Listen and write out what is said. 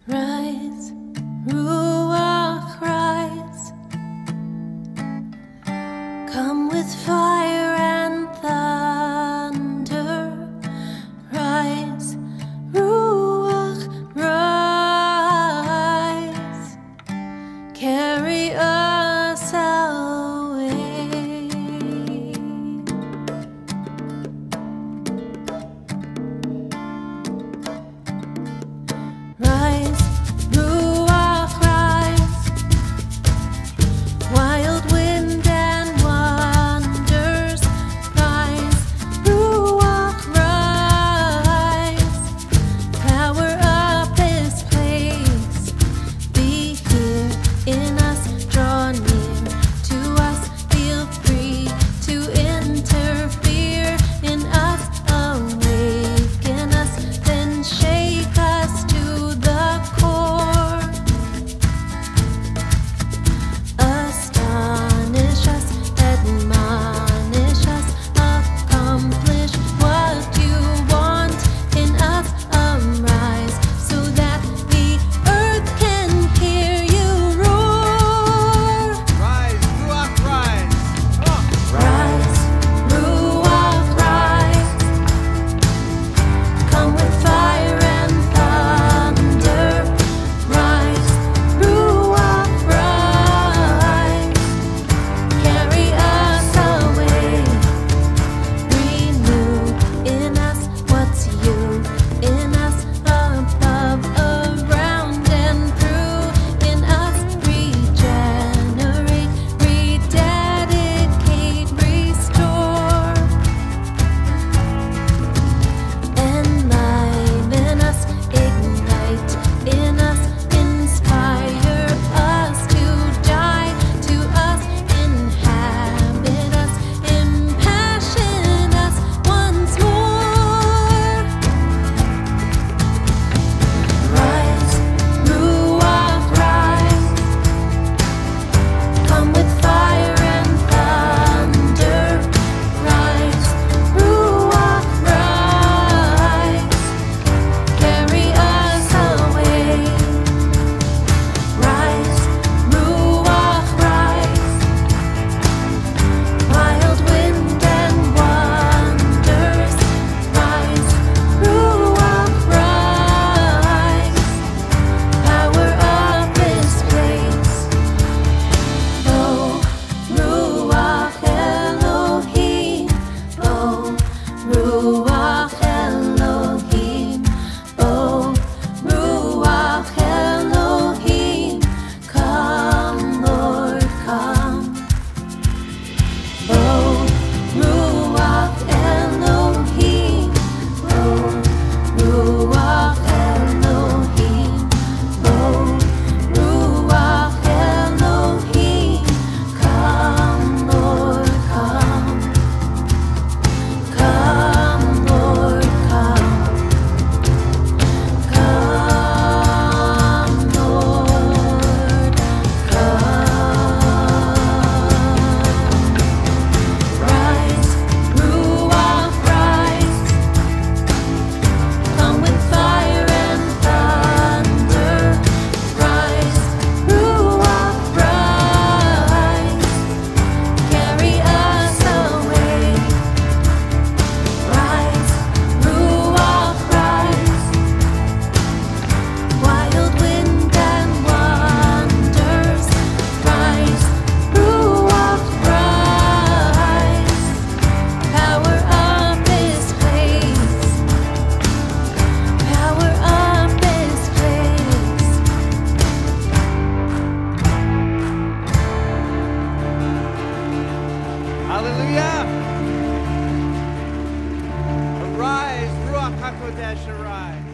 Rise, Ruach, rise. Come with fire and thunder. Rise, Ruach, rise. Carry us away. Rise, Ruach, rise. Wild wind and wonders. Rise, Ruach, rise. Power up this place. Be here in us. Draw near to us. Feel free to interfere in us. Awaken us, then shake us to the core. Astonish us, admonish us, accomplish what you want in us. Arise so that the earth can hear you roar. Rise, Ruach, rise. Come on. Rise, Ruach, rise. Come with fire and thunder. Rise, Ruach, rise. Carry us away. Renew in us what's you in us, above, around, and through in us. Regenerate, rededicate, restore. Enliven us, ignite in us, inspire us to die to us, inhabit us, impassion us once more. Rise, Ruach, rise. Come with fire and thunder. Rise, Ruach, rise. Carry us away. Rise, Ruach, rise. Wild wind and wonders. Rise, Ruach, rise. Power up this place. Oh, Ruach Elohim. Oh, Ruach Elohim. Oh, Ruach Elohim. Come, Lord, come. Oh, Ruach Elohim. Oh, Ruach Elohim. Oh, Ruach Elohim. Come, Lord, come. Come, Lord, come. Come, Lord, come. Rise, Ruach, rise. Come with fire and thunder. Rise, Ruach, rise. Carry us away. Rise, Ruach, rise. Wild wind and wonders. Rise, Ruach, rise. Power up this place. Power up this place. Hallelujah. Arise, Ruach HaKodesh, arise.